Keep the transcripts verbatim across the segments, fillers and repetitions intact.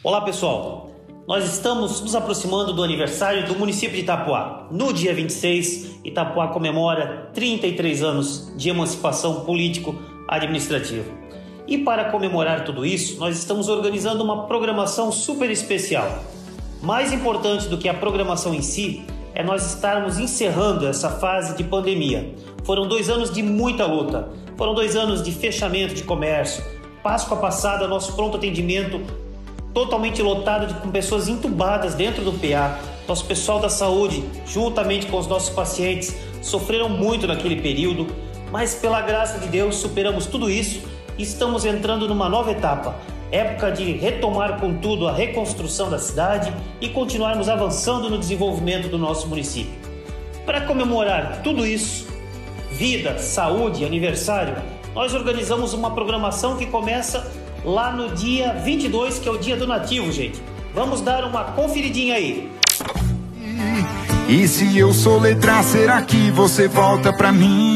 Olá pessoal, nós estamos nos aproximando do aniversário do município de Itapoá. No dia vinte e seis, Itapoá comemora trinta e três anos de emancipação político-administrativa. E para comemorar tudo isso, nós estamos organizando uma programação super especial. Mais importante do que a programação em si, é nós estarmos encerrando essa fase de pandemia. Foram dois anos de muita luta, foram dois anos de fechamento de comércio. Páscoa passada, nosso pronto atendimento totalmente lotado de, com pessoas entubadas dentro do P A. Nosso pessoal da saúde, juntamente com os nossos pacientes, sofreram muito naquele período, mas pela graça de Deus superamos tudo isso e estamos entrando numa nova etapa. Época de retomar com tudo a reconstrução da cidade e continuarmos avançando no desenvolvimento do nosso município. Para comemorar tudo isso, vida, saúde, aniversário, nós organizamos uma programação que começa lá no dia vinte e dois, que é o dia do nativo, gente. Vamos dar uma conferidinha aí. E, e se eu soletrar, será que você volta pra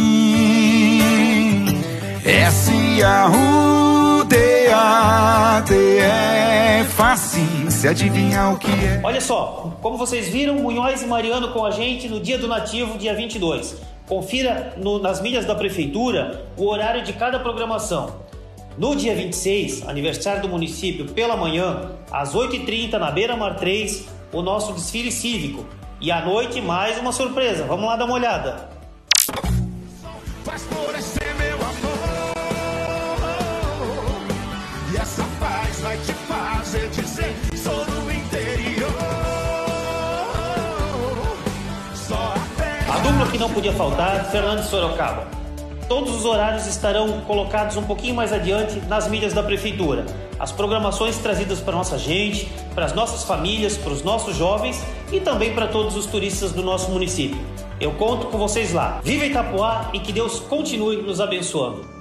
mim? S A U D A T é fácil se adivinhar o que é. Olha só, como vocês viram, Munhoz e Mariano com a gente no dia do nativo, dia vinte e dois. Confira no, nas mídias da prefeitura o horário de cada programação. No dia vinte e seis, aniversário do município, pela manhã, às oito e trinta, na Beira Mar três, o nosso desfile cívico. E à noite, mais uma surpresa. Vamos lá dar uma olhada. Faz florescer meu amor, e essa paz vai te fazer dizer: sou do interior. Só a fé. A dupla que não podia faltar, Fernando e Sorocaba. Todos os horários estarão colocados um pouquinho mais adiante nas mídias da prefeitura. As programações trazidas para a nossa gente, para as nossas famílias, para os nossos jovens e também para todos os turistas do nosso município. Eu conto com vocês lá. Viva Itapoá e que Deus continue nos abençoando.